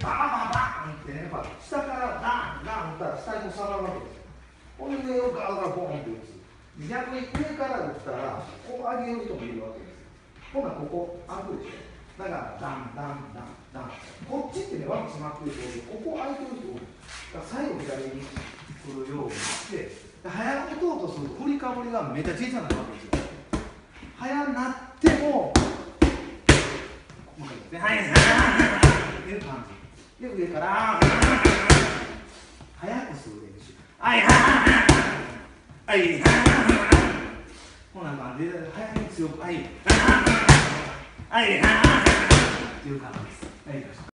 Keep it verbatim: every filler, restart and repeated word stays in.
バンバンバンバンってね、やっぱ下からガンガン打ったら下に下がるわけですよ。ほんで上をガーガーボーンって打つ。逆に上から打ったらこう上げる人もいるわけですよ。ほなここ開くでしょ。だからダンダンダンダン。こっちってね枠閉まってるけど、ここ開いてる人多い。だから最後左に来るようにして早く打とうとすると振りかぶりがめっちゃ小さくなるわけですよ。早なってもはいはいっていう感じで上から早くする練習。はいはいはいこんな感じで早く強くはいはいっていう感じです。はい。